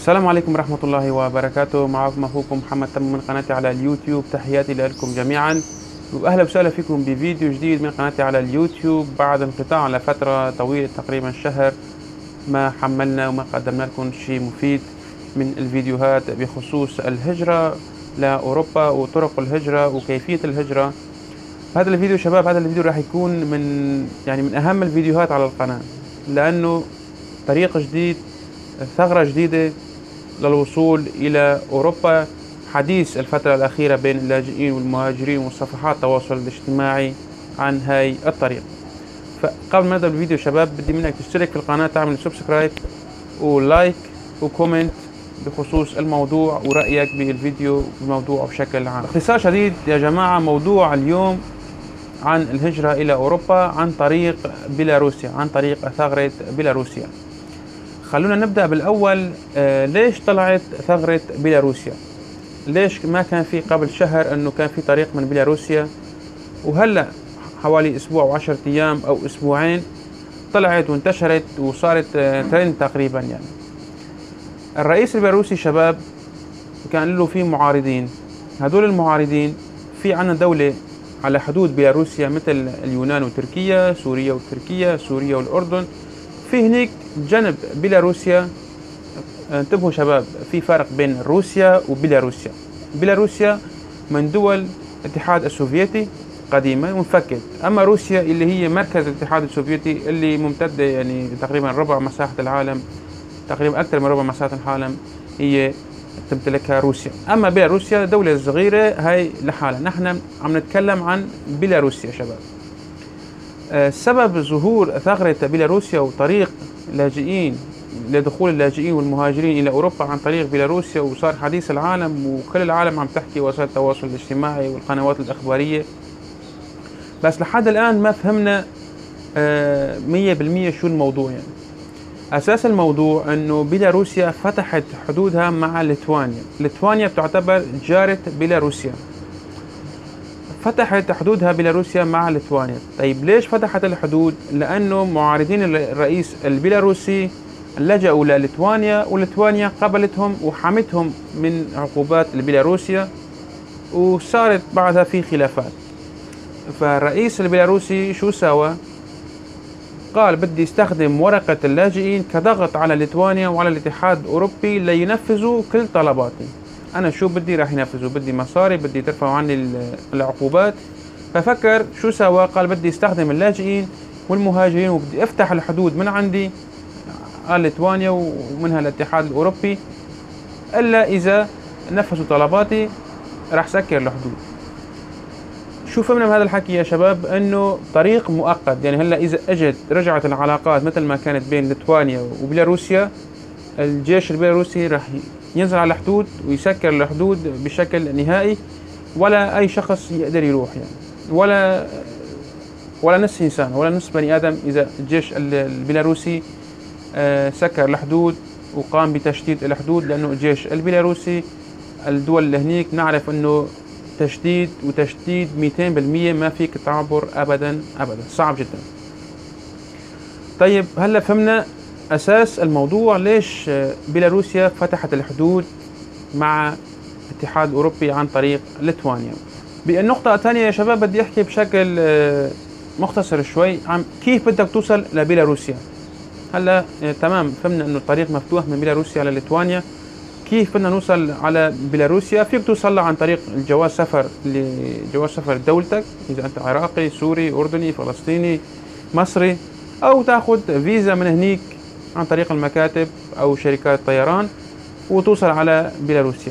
السلام عليكم ورحمة الله وبركاته. معكم أخوكم محمد تم من قناتي على اليوتيوب. تحياتي لكم جميعا وأهلا وسهلا فيكم بفيديو جديد من قناتي على اليوتيوب بعد انقطاع لفترة طويلة تقريبا شهر. ما حملنا وما قدمنا لكم شيء مفيد من الفيديوهات بخصوص الهجرة لأوروبا وطرق الهجرة وكيفية الهجرة. هذا الفيديو شباب، هذا الفيديو راح يكون من أهم الفيديوهات على القناة، لأنه طريق جديد، ثغرة جديدة للوصول إلى أوروبا، حديث الفترة الأخيرة بين اللاجئين والمهاجرين وصفحات التواصل الاجتماعي عن هاي الطريق. فقبل ما نبدأ الفيديو شباب، بدي منك تشترك في القناة، تعمل سبسكرايب ولايك وكومنت بخصوص الموضوع ورأيك بالفيديو الموضوع بشكل عام. باختصار شديد يا جماعة، موضوع اليوم عن الهجرة إلى أوروبا عن طريق بيلاروسيا، عن طريق ثغرة بيلاروسيا. خلونا نبدأ بالأول. ليش طلعت ثغرة بيلاروسيا؟ ليش ما كان في قبل شهر أنه كان في طريق من بيلاروسيا، وهلأ حوالي أسبوع و10 أيام أو أسبوعين طلعت وانتشرت وصارت ترند تقريبا؟ يعني الرئيس البيلاروسي شباب كان له في معارضين. هدول المعارضين في عنا دولة على حدود بيلاروسيا مثل اليونان وتركيا، سوريا وتركيا، سوريا والأردن. في هنيك جنب بيلاروسيا، انتبهوا شباب، في فرق بين روسيا وبيلاروسيا. بيلاروسيا من دول الاتحاد السوفيتي قديما وانفكت، اما روسيا اللي هي مركز الاتحاد السوفيتي اللي ممتدة يعني تقريبا ربع مساحة العالم، تقريبا اكثر من ربع مساحة العالم هي تمتلكها روسيا. اما بيلاروسيا دولة صغيرة هاي لحالها. نحن عم نتكلم عن بيلاروسيا شباب. سبب ظهور ثغرة بيلاروسيا وطريق لاجئين لدخول اللاجئين والمهاجرين إلى أوروبا عن طريق بيلاروسيا، وصار حديث العالم وكل العالم عم تحكي، وسائل التواصل الاجتماعي والقنوات الإخبارية. بس لحد الآن ما فهمنا 100% شو الموضوع. يعني أساس الموضوع أنه بيلاروسيا فتحت حدودها مع ليتوانيا. ليتوانيا بتعتبر جارة بيلاروسيا، فتحت حدودها بيلاروسيا مع ليتوانيا. طيب ليش فتحت الحدود؟ لأنه معارضين الرئيس البيلاروسي لجأوا لليتوانيا، وليتوانيا قبلتهم وحمتهم من عقوبات البيلاروسيا، وصارت بعدها في خلافات. فالرئيس البيلاروسي شو سوى؟ قال بدي استخدم ورقة اللاجئين كضغط على ليتوانيا وعلى الاتحاد الأوروبي لينفذوا كل طلباتي. أنا شو بدي راح ينفذوا، بدي مصاري، بدي ترفعوا عني العقوبات. ففكر شو سوى؟ قال بدي استخدم اللاجئين والمهاجرين وبدي افتح الحدود من عندي على ليتوانيا ومنها الاتحاد الأوروبي، إلا إذا نفذوا طلباتي راح سكر الحدود. شو فهمنا من هذا الحكي يا شباب؟ انه طريق مؤقت. يعني هلا اذا رجعت العلاقات مثل ما كانت بين ليتوانيا وبيلاروسيا، الجيش البيلاروسي راح ينزل على الحدود ويسكر الحدود بشكل نهائي، ولا اي شخص يقدر يروح، يعني ولا نص انسان ولا نص بني ادم اذا الجيش البيلاروسي سكر الحدود وقام بتشديد الحدود. لانه الجيش البيلاروسي، الدول اللي هنيك نعرف انه تشديد 200%، ما فيك تعبر ابدا، صعب جدا. طيب هلا فهمنا اساس الموضوع، ليش بيلاروسيا فتحت الحدود مع الاتحاد الاوروبي عن طريق ليتوانيا. بالنقطة الثانية يا شباب بدي احكي بشكل مختصر شوي عن كيف بدك توصل لبيلاروسيا. هلا تمام، فهمنا انه الطريق مفتوح من بيلاروسيا على ليتوانيا. كيف بدنا نوصل على بيلاروسيا؟ فيك توصل عن طريق الجواز سفر، لجواز سفر دولتك اذا انت عراقي، سوري، اردني، فلسطيني، مصري، او تاخذ فيزا من هنيك عن طريق المكاتب او شركات طيران وتوصل على بيلاروسيا.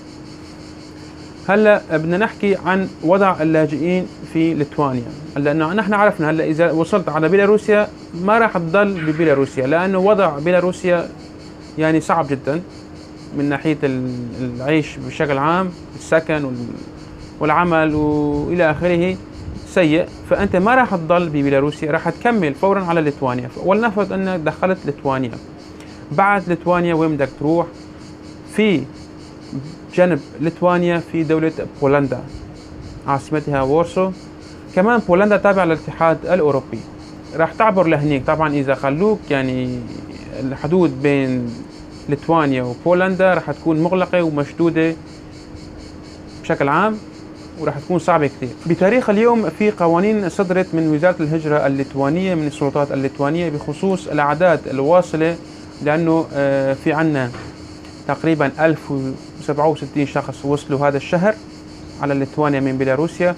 هلا بدنا نحكي عن وضع اللاجئين في ليتوانيا. لانه نحن عرفنا هلا اذا وصلت على بيلاروسيا ما راح تضل ببيلاروسيا، لانه وضع بيلاروسيا يعني صعب جدا من ناحية العيش بشكل عام، السكن والعمل والى اخره سيء. فانت ما راح تضل ببيلاروسيا، راح تكمل فورا على ليتوانيا. ولنفرض انك دخلت ليتوانيا، بعد ليتوانيا وين بدك تروح؟ في جنب ليتوانيا في دولة بولندا عاصمتها وورسو. كمان بولندا تابعة للاتحاد الأوروبي. راح تعبر لهنيك. طبعا إذا خلوك يعني الحدود بين ليتوانيا وبولندا راح تكون مغلقة ومشدودة بشكل عام، وراح تكون صعبة كثير. بتاريخ اليوم في قوانين صدرت من وزارة الهجرة الليتوانية من السلطات الليتوانية بخصوص الأعداد الواصلة، لأنه في عنا تقريبا 1067 شخص وصلوا هذا الشهر على ليتوانيا من بيلاروسيا،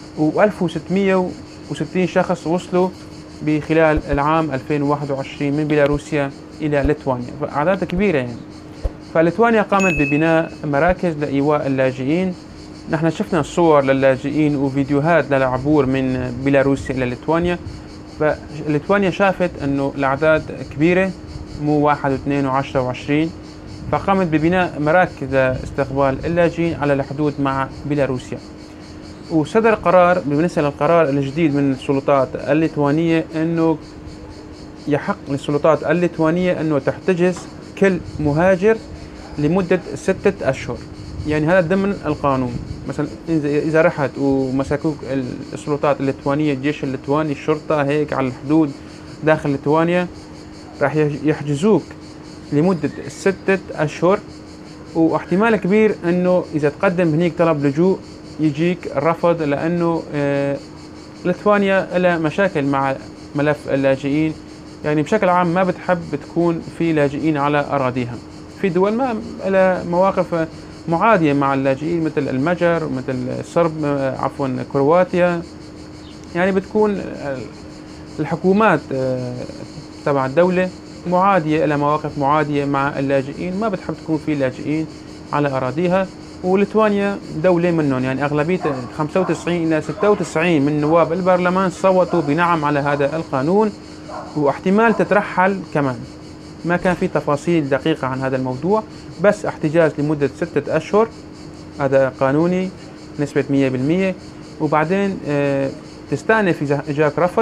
و1660 شخص وصلوا بخلال العام 2021 من بيلاروسيا إلى ليتوانيا، فأعداد كبيرة يعني. فليتوانيا قامت ببناء مراكز لإيواء اللاجئين. نحن شفنا صور للاجئين وفيديوهات للعبور من بيلاروسيا إلى ليتوانيا، فليتوانيا شافت أنه الأعداد كبيرة، مو 1 و2 و10 و20، فقامت ببناء مراكز لاستقبال اللاجئين على الحدود مع بيلاروسيا. وصدر قرار بالنسبة للقرار الجديد من السلطات الليتوانية أنه يحق للسلطات الليتوانية أنه تحتجز كل مهاجر لمدة 6 أشهر. يعني هذا ضمن القانون. مثلا إذا رحت ومسكوك السلطات الليتوانية، الجيش الليتواني، الشرطة هيك على الحدود داخل ليتوانيا، راح يحجزوك لمدة 6 أشهر، واحتمال كبير أنه إذا تقدم هنيك طلب لجوء يجيك الرفض، لأنه ليتوانيا لها مشاكل مع ملف اللاجئين. يعني بشكل عام ما بتحب تكون في لاجئين على أراضيها. في دول ما لها مواقف معادية مع اللاجئين مثل المجر، مثل الصرب، كرواتيا. يعني بتكون الحكومات تبع الدولة معادية، لها مواقف معادية مع اللاجئين، ما بتحب تكون في لاجئين على أراضيها. وليتوانيا دولة منهم، يعني أغلبية 95 إلى 96 من نواب البرلمان صوتوا بنعم على هذا القانون، واحتمال تترحل كمان. ما كان في تفاصيل دقيقة عن هذا الموضوع، بس احتجاز لمدة 6 أشهر هذا قانوني نسبة 100%. وبعدين تستأنف إذا جاك رفض،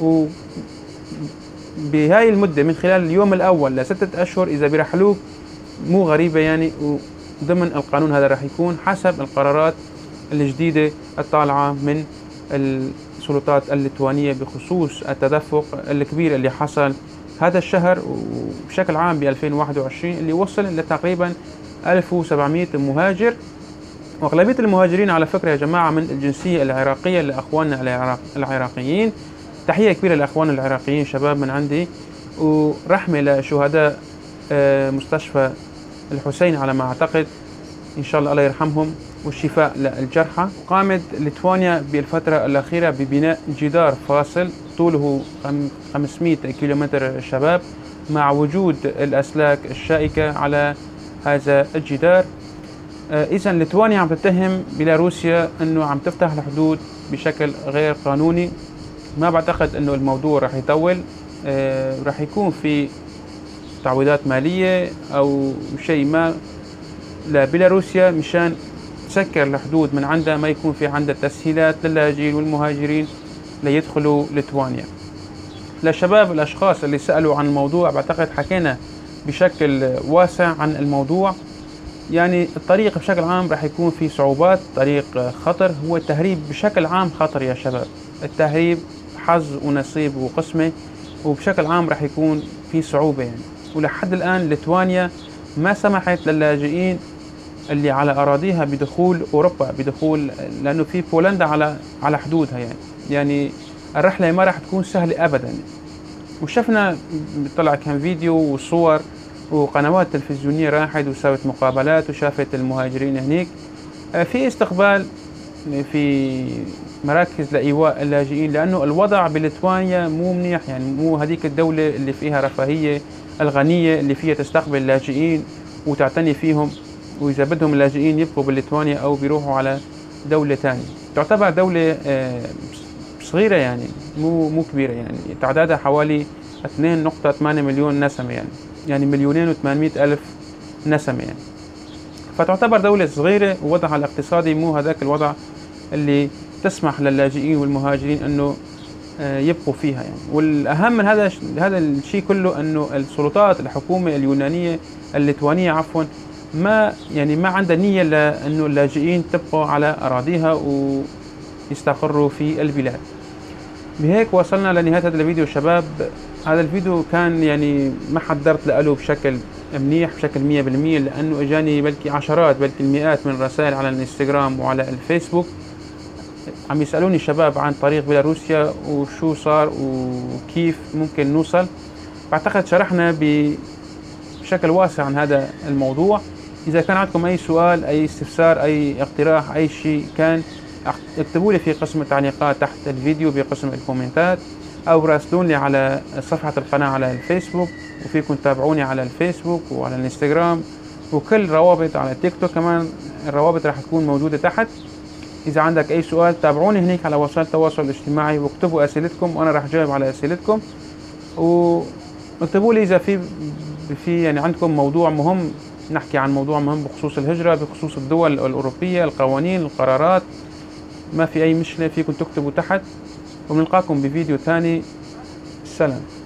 وبهاي المدة من خلال اليوم الأول ل6 أشهر إذا بيرحلوك مو غريبة يعني. وضمن القانون هذا راح يكون حسب القرارات الجديدة الطالعة من السلطات الليتوانية بخصوص التدفق الكبير اللي حصل هذا الشهر وبشكل عام ب 2021، اللي وصل لتقريبا 1700 مهاجر. وأغلبية المهاجرين على فكرة يا جماعة من الجنسية العراقية لأخواننا العراقيين. تحية كبيرة لأخواننا العراقيين شباب من عندي، ورحمة لشهداء مستشفى الحسين على ما أعتقد، إن شاء الله يرحمهم، والشفاء للجرحى. قامت ليتوانيا بالفترة الأخيرة ببناء جدار فاصل طوله 500 كيلومتر شباب، مع وجود الأسلاك الشائكة على هذا الجدار. إذا ليتوانيا عم تتهم بيلاروسيا أنه عم تفتح الحدود بشكل غير قانوني. ما بعتقد أنه الموضوع راح يطول، راح يكون في تعويضات مالية أو شيء ما لبيلاروسيا مشان تسكر الحدود من عندها، ما يكون في عندها تسهيلات للاجئين والمهاجرين ليدخلوا ليتوانيا. للشباب الأشخاص اللي سألوا عن الموضوع، بعتقد حكينا بشكل واسع عن الموضوع. يعني الطريق بشكل عام راح يكون في صعوبات، طريق خطر، هو التهريب بشكل عام خطر يا شباب. التهريب حظ ونصيب وقسمة، وبشكل عام راح يكون في صعوبة يعني. ولحد الآن ليتوانيا ما سمحت للاجئين اللي على أراضيها بدخول أوروبا، لأنه في بولندا على حدودها يعني الرحلة ما راح تكون سهلة أبدا. وشفنا طلع كان فيديو وصور وقنوات تلفزيونية راحت وسوت مقابلات وشافت المهاجرين هناك في استقبال في مراكز لإيواء اللاجئين، لأنه الوضع بليتوانيا مو منيح. يعني مو هذيك الدولة اللي فيها رفاهية الغنية اللي فيها تستقبل اللاجئين وتعتني فيهم، وإذا بدهم اللاجئين يبقوا بليتوانيا أو بيروحوا على دولة تانية. تعتبر دولة صغيرة يعني مو كبيرة، يعني تعدادها حوالي 2.8 مليون نسمة، يعني 2,800,000 نسمة يعني. فتعتبر دولة صغيرة ووضعها الاقتصادي مو هذاك الوضع اللي تسمح للاجئين والمهاجرين أنه يبقوا فيها يعني. والأهم من هذا الشيء كله أنه السلطات الحكومة اليونانية الليتوانية ما عندها نية لأنه اللاجئين تبقوا على أراضيها ويستقروا في البلاد. بهيك وصلنا لنهاية هذا الفيديو شباب. هذا الفيديو كان يعني ما حضرت له بشكل منيح بشكل 100%، لأنه إجاني بلكي عشرات بلكي المئات من الرسائل على الإنستجرام وعلى الفيسبوك، عم يسألوني الشباب عن طريق بيلاروسيا وشو صار وكيف ممكن نوصل. بعتقد شرحنا بشكل واسع عن هذا الموضوع. إذا كان عندكم أي سؤال، أي استفسار، أي اقتراح، أي شيء كان، اكتبوا لي في قسم التعليقات تحت الفيديو بقسم الكومنتات، أو راسلون لي على صفحة القناة على الفيسبوك، وفيكم تتابعوني على الفيسبوك وعلى الانستغرام، وكل روابط على تيك توك كمان، الروابط راح تكون موجودة تحت. إذا عندك أي سؤال تابعوني هناك على وسائل التواصل الاجتماعي، واكتبوا أسئلتكم وأنا راح أجاوب على أسئلتكم. واكتبوا لي إذا في يعني عندكم موضوع مهم، نحكي عن موضوع مهم بخصوص الهجرة، بخصوص الدول الأوروبية، القوانين، القرارات، ما في أي مشكلة، فيكم تكتبوا تحت. ونلقاكم بفيديو ثاني. سلام.